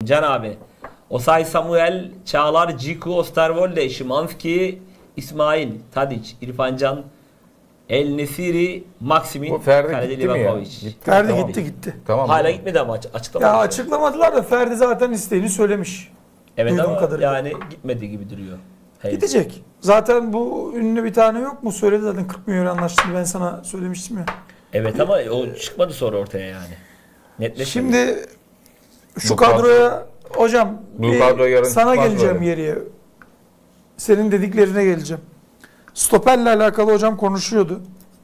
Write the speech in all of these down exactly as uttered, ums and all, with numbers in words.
Can abi. Osay Samuel, Çağlar, Ciku, Osterwolde, Szymanski, İsmail, Tadic, İrfan Can, El Nesiri, Maksimin, Ferdi gitti mi ya? Gitti, Ferdi tamam. gitti gitti. Tamam. Hala gitmedi ama açıklamadı. Ya açıklamadılar da Ferdi zaten isteğini söylemiş. Evet Duyduğum ama kadarıyla. yani gitmedi gibi duruyor. Hey. Gidecek. Zaten bu ünlü bir tane yok mu? Söyledi zaten kırk milyon anlaştığını ben sana söylemiştim ya. Evet ama o çıkmadı sonra ortaya yani. Netleşmedi. Şimdi şu Bu kadroya kadro, hocam bu kadro yarın sana geleceğim böyle. geriye. Senin dediklerine geleceğim. Stoperle alakalı hocam konuşuyordu.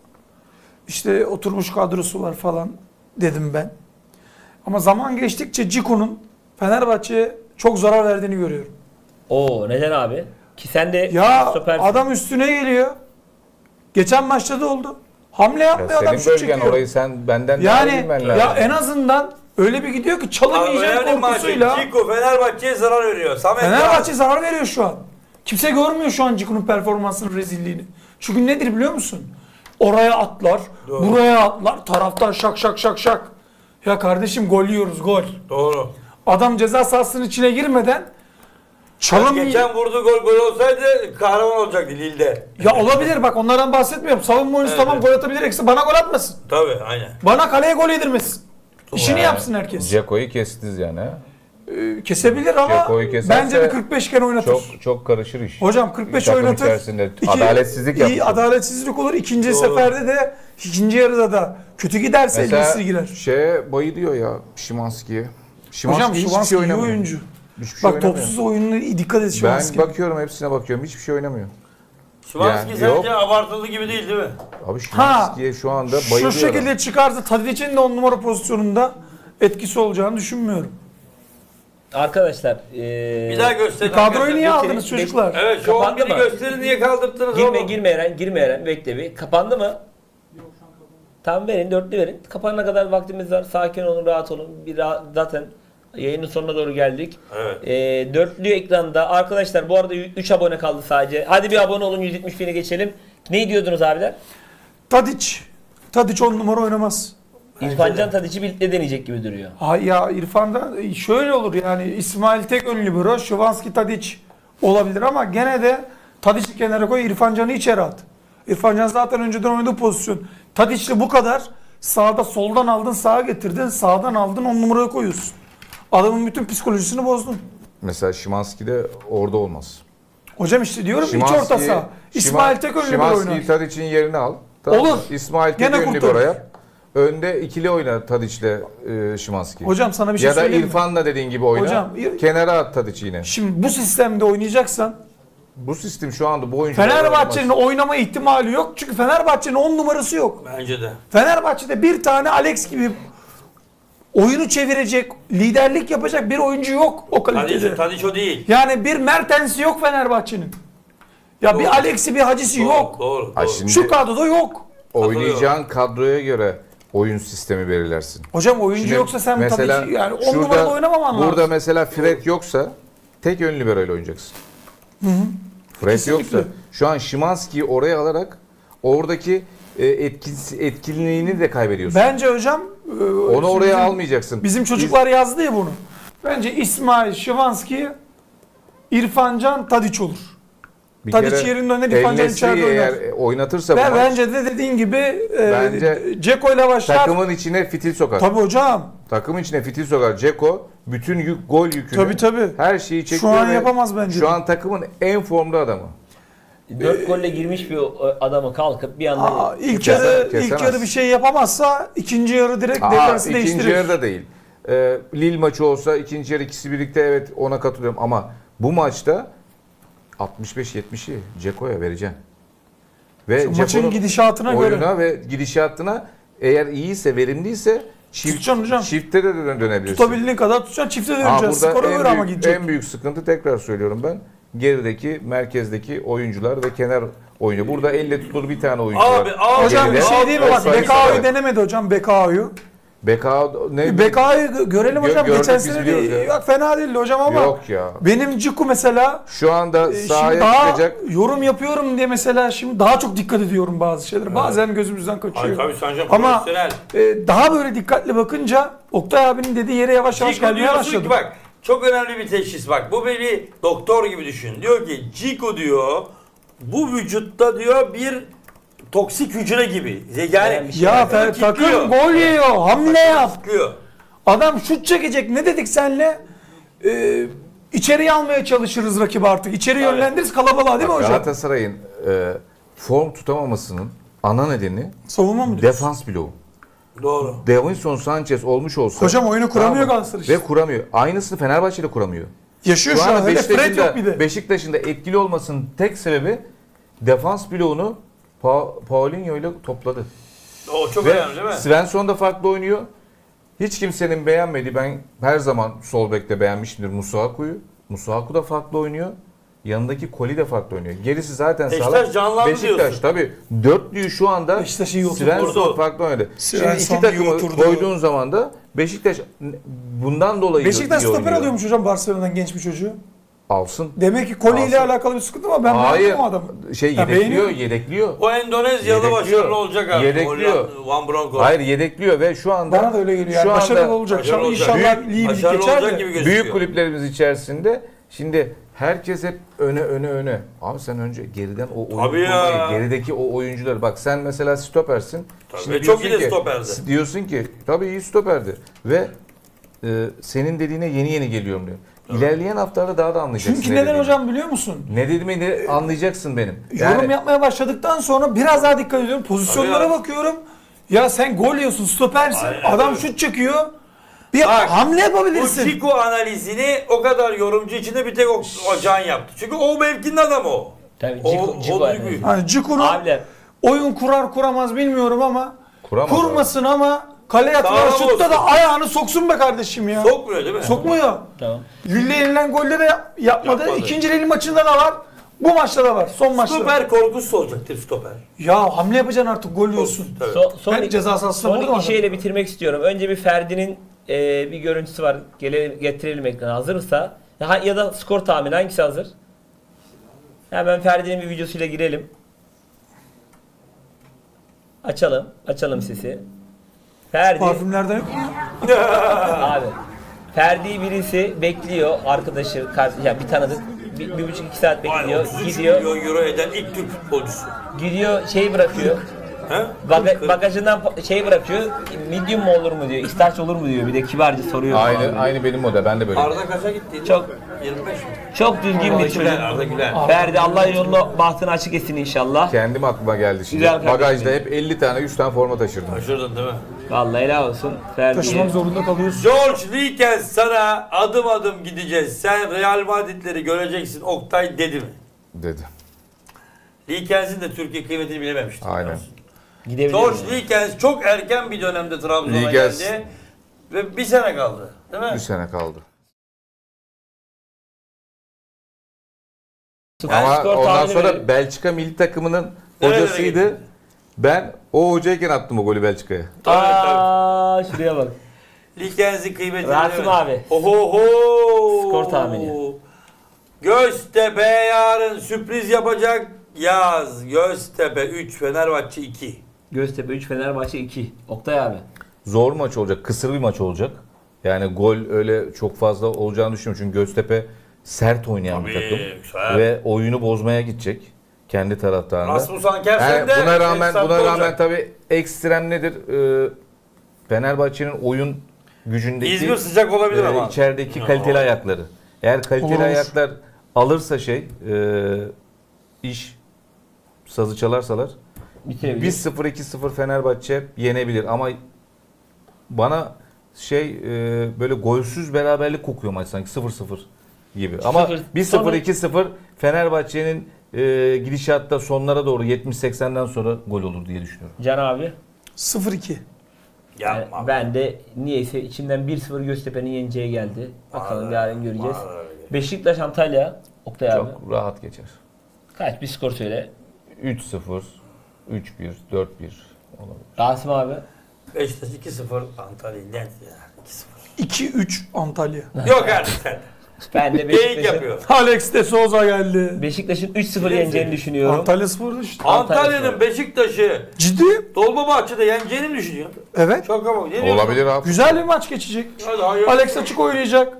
İşte oturmuş kadrosu var falan dedim ben. Ama zaman geçtikçe Ciku'nun Fenerbahçe'ye çok zarar verdiğini görüyorum. Oo neden abi? Ki sen de Ya stopersin. adam üstüne geliyor. Geçen maçta da oldu. Hamle yapmıyor Ya adam senin şut bölgen çekiyor. orayı sen benden Yani daha bilmen lazım. ya en azından öyle bir gidiyor ki çalınmayacak korkusuyla. Ciku Fenerbahçe'ye zarar veriyor. Samet Fenerbahçe zarar veriyor şu an. Kimse görmüyor şu an Ciku'nun performansının rezilliğini. Çünkü nedir biliyor musun? Oraya atlar, Doğru. buraya atlar, taraftar şak şak şak şak. Ya kardeşim gol yiyoruz gol. Doğru. Adam ceza sahasının içine girmeden çalım... Yani geçen vurduğu gol gol olsaydı kahraman olacaktı Lille'de. Ya olabilir bak onlardan bahsetmiyorum. Savunma oyuncusu Evet. tamam gol atabilir. Eksi bana gol atmasın. Tabii aynen. Bana kaleye gol yedirmesin. İşini Yani yapsın herkes. Ceko'yu kestiniz yani ha. Ee, kesebilir ama Ceko'yu keserse bence bir kırk beş kere oynatır. Çok çok karışır iş. Hocam kırk beş Takım oynatır. içerisinde İki- adaletsizlik iyi yaptı. adaletsizlik olur. İkinci Doğru. seferde de ikinci yarıda da kötü giderse Mesela elbisesi girer. şeye bayılıyor ya Szymanski'ye. Hocam hiçbir Szymanski şey iyi oynamıyor. oyuncu. Hiçbir şey Bak oynamıyor. topsuz oyununa dikkat et Ben Szymanski. bakıyorum hepsine bakıyorum. Hiçbir şey oynamıyor. Szymanski Yani sence yok. abartılı gibi değil değil mi? Abi Szymanski'ye şu anda bayılıyorum. Şu şekilde çıkarsa Tadic'in de on numara pozisyonunda etkisi olacağını düşünmüyorum. Arkadaşlar ee, Bir daha gösterin. Kadroyu niye Geçelim. aldınız çocuklar? Evet şu Kapandı on biri mı? gösterin niye kaldırttınız girme oğlum? girme Eren, girme Eren, bekle bir. Kapandı mı? Tamam verin, dörtlü verin. Kapanana kadar vaktimiz var. Sakin olun, rahat olun. Bir rahat, zaten yayının sonuna doğru geldik. Evet. Ee, dörtlü ekranda. Arkadaşlar bu arada üç abone kaldı sadece. Hadi bir abone olun, yüz yetmiş bine geçelim. Ne diyordunuz abiler? Tadic. Tadic on numara oynamaz. İrfan Can Tadic'i birlikte deneyecek gibi duruyor. Hay ya İrfan'da şöyle olur yani İsmail tek ön libero, Szymanski Tadic olabilir ama gene de Tadic'i kenara koy, İrfan Can'ı içeri at. İrfan Can zaten önceden oynadığı pozisyon. Tadic'le bu kadar sağda soldan aldın sağa getirdin, sağdan aldın on numaraya koyuyorsun. Adamın bütün psikolojisini bozdun. Mesela Szymanski de orada olmaz. Hocam işte diyorum iç Szymanski- orta saha. İsmail tek ön libero oynar. Szymanski'yi Tadic'in yerine al. Tamam Olur. mı? İsmail tek Gene ön kurtarır. libero yap. Önde ikili oyna Tadic'le e, Szymanski. Hocam sana bir şey ya da söyleyeyim mi? İrfan'la dediğin gibi oyna. Hocam, İr- Kenara at Tadic'i yine. Şimdi bu sistemde oynayacaksan Bu sistem şu anda bu oyuncular Fenerbahçe'nin oynama ihtimali yok. Çünkü Fenerbahçe'nin on numarası yok. Bence de. Fenerbahçe'de bir tane Alex gibi oyunu çevirecek, liderlik yapacak bir oyuncu yok o kalitede. Tadic, Tadic o değil. Yani bir Mertens'i yok Fenerbahçe'nin. Ya Doğru. bir Alex'i bir Hacı'sı Doğru, yok. Doğru. Ha, doğru. şimdi Şu kadroda yok. oynayacağın kadroya göre oyun sistemi belirlersin. Hocam oyuncu Şimdi yoksa sen mesela tabii ki yani on şurada- numarada oynamaman lazım. Burada mesela Fred yoksa tek ön libero ile oynayacaksın. Fred Kesinlikle. yoksa şu an Szymanski'yi oraya alarak oradaki e, etkisi, etkinliğini de kaybediyorsun. Bence hocam e, Onu oraya bizim- almayacaksın. Bizim çocuklar yazdı ya bunu. Bence İsmail, Szymanski, İrfan Can, Tadic olur. Bir Tadic kere yerinde oynar, İrfan Can El-Nesri'yi içeride oynar. eğer oynatırsa bu Ve maç, bence de dediğin gibi e, Bence Ceko ile başlar. takımın içine fitil sokar. Tabii hocam. Takımın içine fitil sokar. Ceko bütün yük, gol yükünü, Tabii, tabii. her şeyi Şu çekiyor. an ve yapamaz bence Şu de. an takımın en formda adamı. dört golle girmiş bir adamı kalkıp bir anda Aa, ilk Kesemez, yarı ilk kesemez. yarı bir şey yapamazsa ikinci yarı direkt Aa, defansı ikinci değiştirir. yarıda değil. Ee, Lille maçı olsa ikinci yarı ikisi birlikte evet ona katılıyorum ama bu maçta altmış beş yetmişi Ceko'ya vereceğim. Ve Şu maçın Ceko'nun gidişatına oyuna göre. ve gidişatına eğer iyiyse, verimliyse çift, Tutacaksın hocam. çifte de dön- dönebilirsin. Tutabildiğin kadar tutacaksın. Çifte Aa, döneceğiz. Skora burada göre en ama büyük, gidecek. en büyük sıkıntı tekrar söylüyorum ben. Gerideki, merkezdeki oyuncular ve kenar oyuncu. Burada elle tutulur bir tane oyuncu Abi, var. abi. Hocam bir Geride. şey değil mi? Bak Sayı Bekao'yu sayı. denemedi hocam Bekao'yu. Bekao ne? Bekao'yu görelim Gö- hocam. gördük, Geçen biz sene biliyoruz de ya. yok, fena değildi hocam ama Yok ya. benim Ciku mesela Şu anda e, şimdi sahaya daha çıkacak. yorum yapıyorum diye mesela şimdi daha çok dikkat ediyorum bazı şeylere. Bazen gözümüzden Ay kaçıyor. tabii Sancar Ama profesyonel. e, daha böyle dikkatli bakınca Oktay abinin dediği yere yavaş yavaş Ciku gelmeye diyorsun başladı. ki bak çok önemli bir teşhis bak. Bu beni doktor gibi düşün. Diyor ki Ciku diyor bu vücutta diyor bir toksik hücre gibi. Yani Ya Fer- takım gol yiyor. Hamle yap. Kilitliyor. Adam şut çekecek. Ne dedik senle? Ee, içeriye almaya çalışırız rakibi artık. İçeri Tabii. yönlendiririz kalabalığa değil mi hocam? Galatasaray'ın e, form tutamamasının ana nedeni Savunma mı diyorsun? defans bloğu. Doğru. Davinson Sanchez olmuş olsa... Hocam oyunu kuramıyor Tamam mı? Galatasaray işte. Ve kuramıyor. Aynısını Fenerbahçe'de kuramıyor. Yaşıyor Şu şu an. anda Hele Fred Beşiktaş'ın yok bir de. da, Beşiktaş'ın da etkili olmasının tek sebebi defans bloğunu pa Paulinho ile topladı. O çok Ve önemli değil mi? Svensson da farklı oynuyor. Hiç kimsenin beğenmediği, ben her zaman sol bekte beğenmişimdir Masuaku'yu. Masuaku da farklı oynuyor. Yanındaki Koli de farklı oynuyor. Gerisi zaten Beşiktaş sağlam. canlandı Beşiktaş diyorsun. tabii. Dörtlüyü şu anda Beşiktaş iyi oturdu. Svensson farklı oynadı. Şimdi Svensson iki iyi takımı oturdu. koyduğun zaman da Beşiktaş bundan dolayı Beşiktaş iyi stoper oynuyor. alıyormuş hocam Barcelona'dan genç bir çocuğu. Alsın. Demek ki Koli ile Alsın. alakalı bir sıkıntı var. Ben Hayır. beğendim o adamı. Şey Ya yedekliyor, beğeniyorum. yedekliyor. O Endonezyalı Yedekliyor. başarılı olacak abi. Yedekliyor. Van Bronco. Hayır yedekliyor ve şu anda Bana da öyle geliyor. Yani şu başarılı anda olacak. başarılı olacak. İnşallah Büyük- ligi Başarılı geçer olacak de. gibi gözüküyor. büyük kulüplerimiz içerisinde şimdi herkes hep öne öne öne. Abi sen önce geriden o oyun Tabii ya. kurmayı, gerideki o oyuncuları bak sen mesela stopersin. Tabii, Şimdi ve çok diyorsun iyi de ki- stoperdi. Diyorsun ki tabii iyi stoperdi ve e, senin dediğine yeni yeni geliyorum diyor. İlerleyen haftalarda daha da anlayacaksın. Çünkü ne neden dediğimi. hocam biliyor musun? Ne dediğimi anlayacaksın benim. Yorum yapmaya başladıktan sonra biraz daha dikkat ediyorum. Pozisyonlara Tabii ya. bakıyorum. Ya sen gol yiyorsun, stopersin. Aynen Adam öyle. şut çekiyor. Bir Bak, hamle Bu yapabilirsin. Ciku analizini o kadar yorumcu içinde bir tek o, o Can yaptı. Çünkü o mevkinin adamı o. Tabii O- Ciku, o Ciku duyguyu. analizi. Hani Ciku'nu Abiler oyun kurar kuramaz bilmiyorum ama Kuramaz kurmasın ama kaleye atılan Sağlam şutta olsun. da ayağını soksun be kardeşim ya. Sokmuyor değil mi? Sokmuyor. tamam. Lille yenilen golde de yap- yapmadı. Yapmadı. İkinci Lille maçında da var. Bu maçta da var. Son maçta. da. Stoper korkusu olacaktır stoper. Ya hamle yapacaksın artık gol yiyorsun. Tabii. So, son, Ben ceza sahasına son vurdum iki adamı. şeyle bitirmek istiyorum. Önce bir Ferdi'nin e, bir görüntüsü var. Gelelim, getirelim ekrana. Hazırsa ya, ya da skor tahmini hangisi hazır? Hemen Ferdi'nin bir videosuyla girelim. Açalım. Açalım sesi. Ferdi Parfümlerden yok. abi. Ferdi birisi bekliyor arkadaşı, kar- ya bir tanıdık. Bir, bir buçuk iki saat Vay, bekliyor. otuz üç Gidiyor. milyon euro eden ilk Türk futbolcusu. Gidiyor şey bırakıyor. He? Baga- bagajından pa- şey bırakıyor. Medium mu olur mu diyor. İstaç olur mu diyor. Bir de kibarca soruyor. Aynı falan. aynı benim model. Ben de böyle. Arda kaça gitti? Çok yirmi beş mi? çok düzgün Arda bir çocuk. Güler, Arda Güler. Ferdi Allah yolunu bahtını açık etsin inşallah. Kendim aklıma geldi şimdi. Güzel kardeşim. Bagajda hep elli tane yüz tane forma taşırdım. Şaşırdın değil mi? Vallahi helal olsun Ferdi'ye. Taşımak zorunda kalıyorsun. George Likens sana adım adım gideceğiz. Sen Real Madrid'leri göreceksin Oktay dedi mi? Dedi. Likens'in de Türkiye kıymetini bilememiştim. Aynen. Gidebilir George miyim? Likens çok erken bir dönemde Trabzon'a Likens- geldi. Ve bir sene kaldı. Değil mi? Bir sene kaldı. Skor Ama ondan tahmini sonra verelim. Belçika milli takımının Nerelere hocasıydı. gitti? Ben o hocayken attım o golü Belçika'ya. Aa, şuraya bak. Likens'in kıymetini Rasim bilemedim. abi. Oho. Skor tahmini. Göztepe yarın sürpriz yapacak. Yaz. Göztepe üç, Fenerbahçe iki. Göztepe üç, Fenerbahçe iki. Oktay abi. Zor maç olacak, kısır bir maç olacak. Yani gol öyle çok fazla olacağını düşünmüyorum. Çünkü Göztepe sert oynayan bir Tabii, takım. güzel. Ve oyunu bozmaya gidecek kendi taraftarında. Rasmus Ankersen Yani de buna rağmen efsane buna rağmen olacak. tabii ekstrem nedir? Ee, Fenerbahçe'nin oyun gücündeki İzmir sıcak olabilir e, ama. içerideki Ya, kaliteli o- ayakları. Eğer kaliteli Olur. ayaklar alırsa şey e, iş sazı çalarsalar Bitirebilir. bir sıfır iki sıfır Fenerbahçe yenebilir ama bana şey e, böyle golsüz beraberlik kokuyor maç sanki sıfır sıfır gibi. Ama Sıfır- bir sıfır sonra- iki sıfır Fenerbahçe'nin e, gidişatta sonlara doğru yetmiş seksenden sonra gol olur diye düşünüyorum. Can abi. sıfır iki. Yapma. Ben de niyeyse içimden bir sıfır Göztepe'nin yeneceği geldi. Bakalım Vallahi, yarın göreceğiz. vallahi. Beşiktaş Antalya. Oktay abi. Çok rahat geçer. Kaç bir skor söyle. üç sıfır, üç bir, dört bir olabilir. Rasim abi. Beşiktaş iki sıfır Antalya net ya. iki sıfır. iki üç Antalya. Yok artık sen. Ben de Geyik Beşiktaş'ın yapıyor. Alex de Souza geldi. Beşiktaş'ın üç sıfır yeneceğini düşünüyorum. Antalya Spor'da işte. Antalya'nın Beşiktaş'ı Ciddi. Dolmabahçe'de yeneceğini mi düşünüyor? Evet. Çok ama. Ne diyorsun? Olabilir abi. Güzel bir maç geçecek. Hadi hayır. Alex açık oynayacak.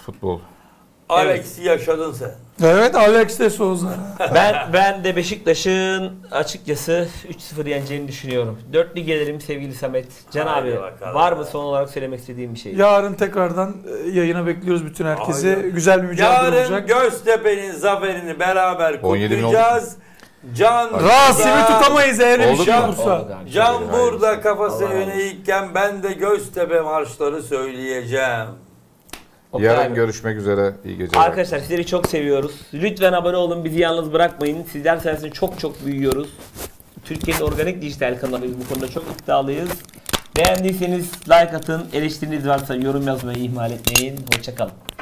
futbol. Alex'i yaşadın sen. Evet, Alex de Souza. Ben ben de Beşiktaş'ın açıkçası üç sıfır yeneceğini düşünüyorum. Dörtlü gelelim sevgili Samet. Can Haydi abi bakalım. var mı son olarak söylemek istediğim bir şey? Yarın tekrardan e, yayına bekliyoruz bütün herkesi. Aynen. Güzel bir mücadele Yarın olacak. Göztepe'nin zaferini beraber on yedi bin kutlayacağız. Can Rasim'i tutamayız eğer bir Oldu şey mu? olursa. Oldu galiba. Can Hayır. burada kafası Allah öne eğikken ben de Göztepe marşları söyleyeceğim. Oktay Yarın abi. görüşmek üzere. İyi geceler. Arkadaşlar sizleri çok seviyoruz. Lütfen abone olun, bizi yalnız bırakmayın. Sizler sayesinde çok çok büyüyoruz. Türkiye'nin organik dijital kanalıyız, bu konuda çok iddialıyız. Beğendiyseniz like atın, eleştiriniz varsa yorum yazmayı ihmal etmeyin. Hoşçakalın.